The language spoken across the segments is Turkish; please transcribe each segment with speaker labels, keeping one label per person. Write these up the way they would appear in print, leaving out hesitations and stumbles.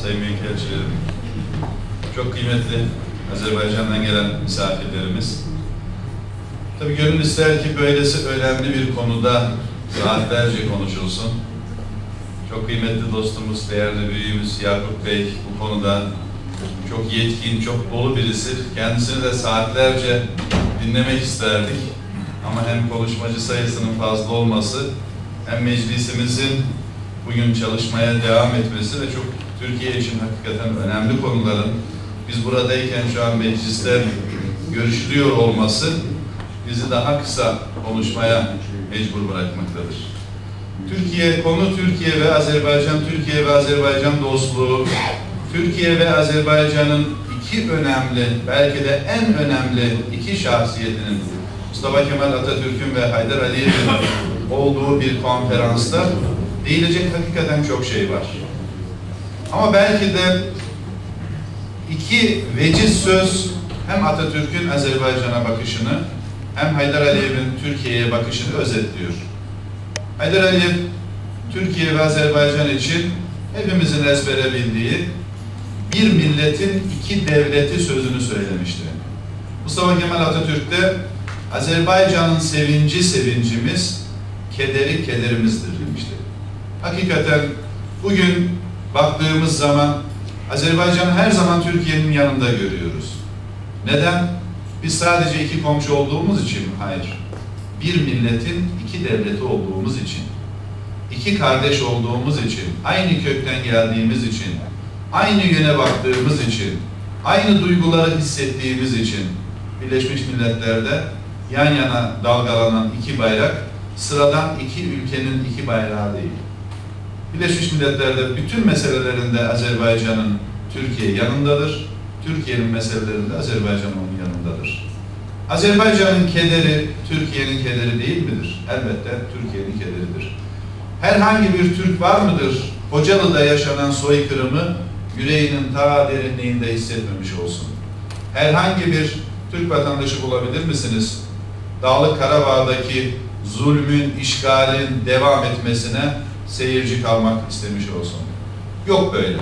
Speaker 1: sayın büyükelçilerim, çok kıymetli Azerbaycan'dan gelen misafirlerimiz. Tabii gönül ister ki böylesi önemli bir konuda saatlerce konuşulsun. Çok kıymetli dostumuz, değerli büyüğümüz Yakup Bey bu konuda çok yetkin, çok dolu birisi. Kendisini de saatlerce dinlemek isterdik. Ama hem konuşmacı sayısının fazla olması, hem meclisimizin bugün çalışmaya devam etmesi ve çok Türkiye için hakikaten önemli konuların biz buradayken şu an mecliste görüşülüyor olması bizi daha kısa konuşmaya mecbur bırakmaktadır. Türkiye ve Azerbaycan, Türkiye ve Azerbaycan dostluğu, Türkiye ve Azerbaycan'ın iki önemli, belki de en önemli iki şahsiyetinin, Mustafa Kemal Atatürk'ün ve Haydar Aliyev'in olduğu bir konferansta değilecek hakikaten çok şey var. Ama belki de iki veciz söz hem Atatürk'ün Azerbaycan'a bakışını hem Haydar Aliyev'in Türkiye'ye bakışını özetliyor. Haydar Aliyev, Türkiye ve Azerbaycan için hepimizin ezbere bildiği bir milletin iki devleti sözünü söylemişti. Mustafa Kemal Atatürk de Azerbaycan'ın sevinci sevincimiz, kederi kederimizdir demişti. Hakikaten bugün baktığımız zaman Azerbaycan'ı her zaman Türkiye'nin yanında görüyoruz. Neden? Biz sadece iki komşu olduğumuz için mi? Hayır. Bir milletin iki devleti olduğumuz için, iki kardeş olduğumuz için, aynı kökten geldiğimiz için, aynı yöne baktığımız için, aynı duyguları hissettiğimiz için Birleşmiş Milletler'de yan yana dalgalanan iki bayrak sıradan iki ülkenin iki bayrağı değil. Birleşmiş Milletler'de bütün meselelerinde Azerbaycan'ın Türkiye yanındadır. Türkiye'nin meselelerinde Azerbaycan onun yanındadır. Azerbaycan'ın kederi Türkiye'nin kederi değil midir? Elbette Türkiye'nin kederidir. Herhangi bir Türk var mıdır? Hocalı'da yaşanan soykırımı yüreğinin ta derinliğinde hissetmemiş olsun. Herhangi bir Türk vatandaşı bulabilir misiniz? Dağlık Karabağ'daki zulmün, işgalin devam etmesine seyirci kalmak istemiş olsun. Yok böyle.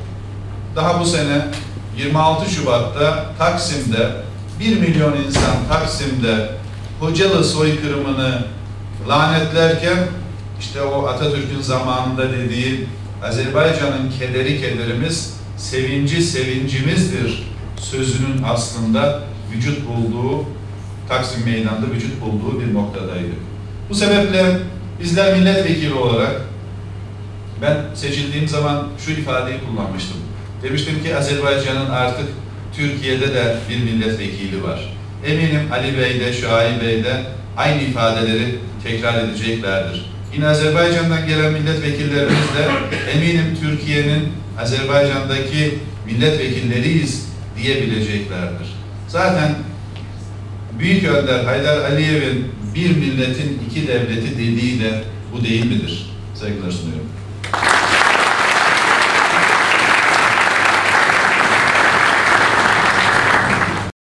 Speaker 1: Daha bu sene 26 Şubat'ta Taksim'de 1 milyon insan Taksim'de Hocalı soykırımını lanetlerken işte o Atatürk'ün zamanında dediği Azerbaycan'ın kederi kederimiz, sevinci sevincimizdir sözünün aslında vücut bulduğu, Taksim Meydanı'nda vücut bulduğu bir noktadaydı. Bu sebeple bizler milletvekili olarak ben seçildiğim zaman şu ifadeyi kullanmıştım. Demiştim ki Azerbaycan'ın artık Türkiye'de de bir milletvekili var. Eminim Ali Bey de, Şahin Bey de aynı ifadeleri tekrar edeceklerdir. Yine Azerbaycan'dan gelen milletvekillerimiz de eminim Türkiye'nin Azerbaycan'daki milletvekilleriyiz diyebileceklerdir. Zaten Büyük Önder Haydar Aliyev'in bir milletin iki devleti dediği de bu değil midir? Saygılar sunuyorum.